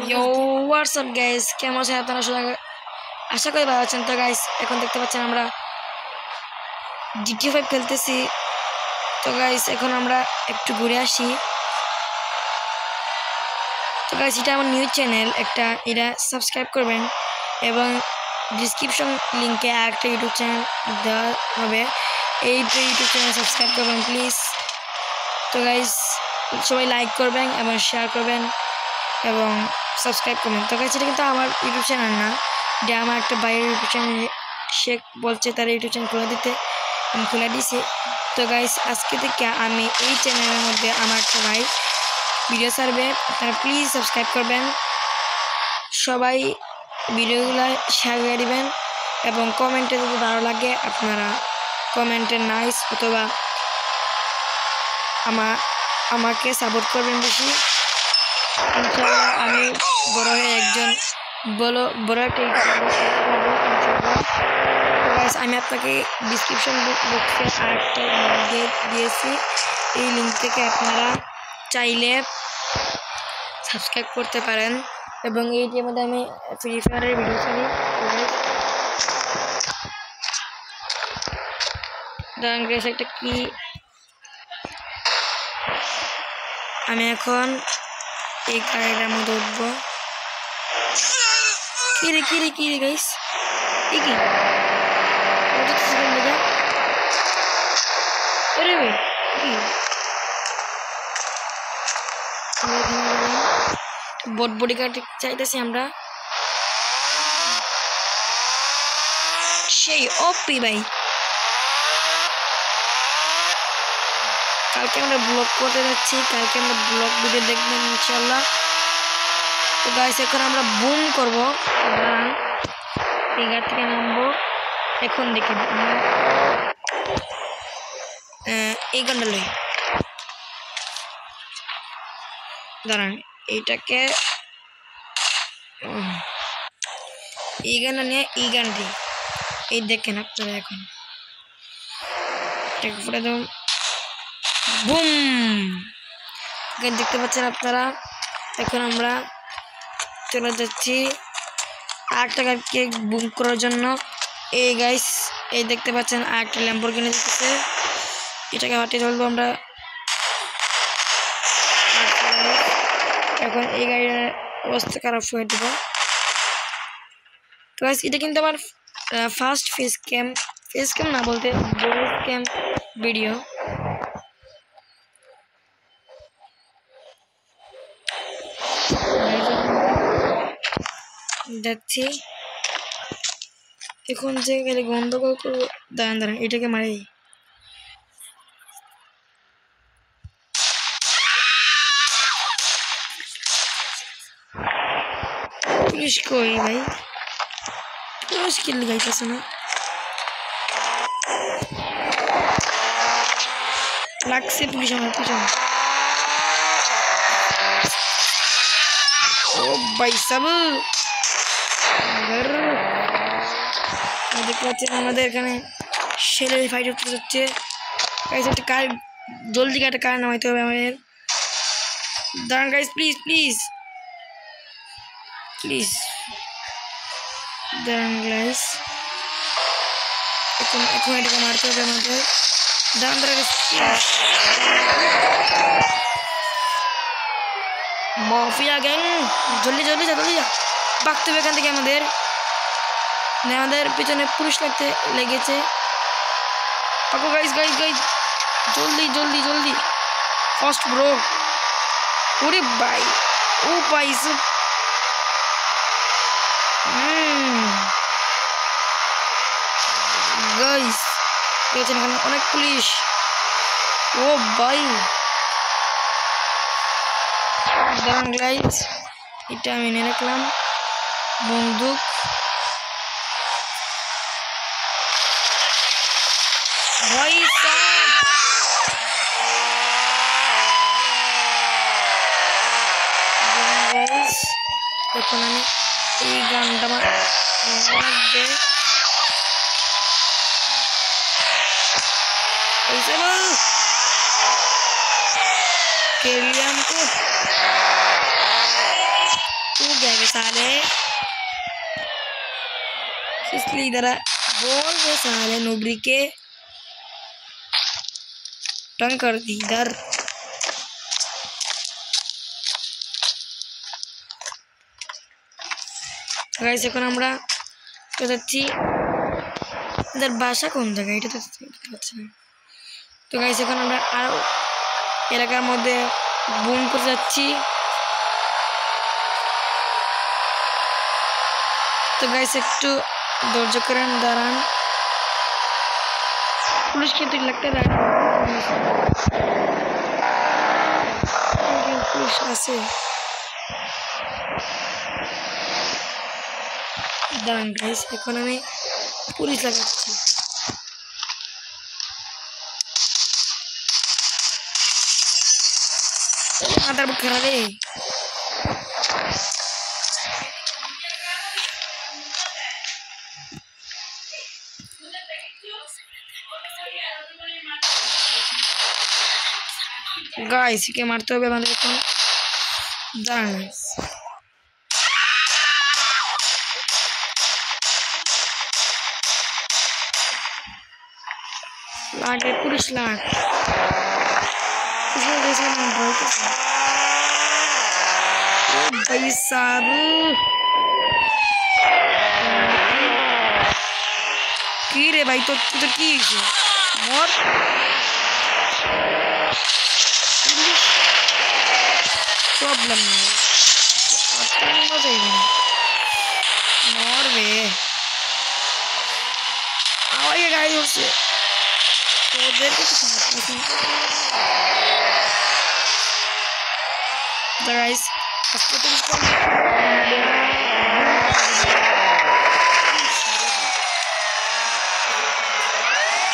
Yo, what's up guys? কেমন আছেন আপনারা সবাই? আশা করি ভালো আছেন। তো গাইস এখন দেখতে পাচ্ছেন আমরা GTA 5 খেলতেছি। তো গাইস এখন আমরা একটু ঘুরে আসি। তো গাইস এটা আমার নিউ চ্যানেল, এটা সাবস্ক্রাইব করবেন এবং ডিসক্রিপশন লিংকে একটা ইউটিউব চ্যানেল দেওয়া হবে। এই ইউটিউব চ্যানেল সাবস্ক্রাইব করবেন প্লিজ। তো গাইস সবাই লাইক করবেন এবং শেয়ার করবেন এবং সাবস্ক্রাইব করবেন। তো গাইস এটা কিন্তু আমার ইউটিউব চ্যানেল না, এটা আমার একটা বাইরের ইউটিউব চ্যানেল। সে বলছে তার ইউটিউব চ্যানেল খুলে দিতে, আমি খুলে দিয়েছি। তো গাইস আজকে থেকে আমি এই চ্যানেলের মধ্যে আমার একটা ভাই ভিডিও ছাড়বে, আপনারা প্লিজ সাবস্ক্রাইব করবেন। সবাই ভিডিওগুলো শেয়ার করে দিবেন এবং কমেন্টে যদি ভালো লাগে আপনারা কমেন্টে নাইস অথবা আমাকে সাপোর্ট করবেন বেশি। ইনশাআল্লাহ আমি বড় হয়ে একজন বড় একটা গাইস আমি আপনাকে ডিসক্রিপশন বক্সে আরেকটা লিঙ্ক দিয়েছি, এই লিঙ্ক থেকে আপনারা চাইলে সাবস্ক্রাইব করতে পারেন এবং এইটির মধ্যে আমি ফ্রি ফায়ারের ভিডিও ছাড়ি। দাঁড়ান গাইস একটা কি আমি এখন এই গাড়িটার মধ্যে উঠবো। কি রে গাইস কি বট বডি গার্ড চাইতেছি আমরা, সেই ওপি ভাই। কালকে আমরা ব্লগ করতে যাচ্ছি, কালকে আমরা ব্লগ ভিডিও দেখবেন ইনশাল্লাহ। তো গাইস এখন আমরা বুম করবো, এই গাড়ি থেকে নামবো। এখন দেখেন এই গানটা লই, দাঁড়ান এইটাকে এই গানটা নিয়ে এই গানটি এই দেখেন আপনারা এখন বুম দেখতে পাচ্ছেন আপনারা। এখন আমরা চলে যাচ্ছি আরেকটা গাড়িকে বুম করার জন্য। এই গাইস এই দেখতে পাচ্ছেন আরেকটা ল্যাম্বরগিনি দিতেছে, এটাকে হাঁটিয়ে চলবো আমরা। এখন এই গাড়ির অবস্থা খারাপ হয়ে দেবো। তো গাইস এটা কিন্তু আমার ফার্স্ট ফেস ক্যাম না বলতে ভয়েস ক্যাম ভিডিও। যাচ্ছি এখন যে গেলে গন্ডগোল করবো। দাঁড়ান এটাকে মারি। পুলিশ কই ভাই? পুলিশ কিল গাইতেছে না, লাগছে পুলিশ আমার পিছনে। ও ভাই সাব দেখতে পাচ্ছেন আমাদের এখানে ছেলে ফাইট উঠতে হচ্ছে। একটা কার জলদি একটা কার নামাইতে হবে আমাদের। দাঁড়ান গাইস প্লিজ দাঁড়ান গাইস, এখন এটাকে মারতে হবে আমাদের। দাঁড়ান মাফিয়া গ্যাং, জলদি যা ভাগতে হবে এখান থেকে। আমাদের পিছনে পুলিশ লেগেছে। পাকো গাইস জলদি ফাস্ট ব্রো। ওরে ভাই ও পাইছে গাইস পেয়েছেন এখানে অনেক পুলিশ। ও ভাই দাঁড়ান গাইস এটা আমি নিয়ে রাখলাম বন্দুক। ভাই এখন আমি এই গানটা तू गए साले इसलिए इधर बोल दे साले नोबरी के टंग कर दी इधर गाइस এখন আমরা যাচ্ছি इधर বাসা কোন জায়গা এটা তো দেখতে না তো গাইস এখন আমরা আর এলাকার মধ্যে বুম করে যাচ্ছি তো গাইস একটু ধৈর্য করেন দাঁড়ান पुलिस के तो लगता है पुलिस ऐसे दान गाइस এখন আমি পুলিশ লাগাচ্ছি আদার বুখারা রে गाइस के मारते हुए हमारे को गाइस लागे पुलिस लाग इसमें जैसे हम बोलते हैं ओ भाई साहब की रे भाई तो की मोर प्रॉब्लम नहीं अटंगो चाहिए मोर वे आवाज़ गाड़ी उससे तो देखो तो गाइस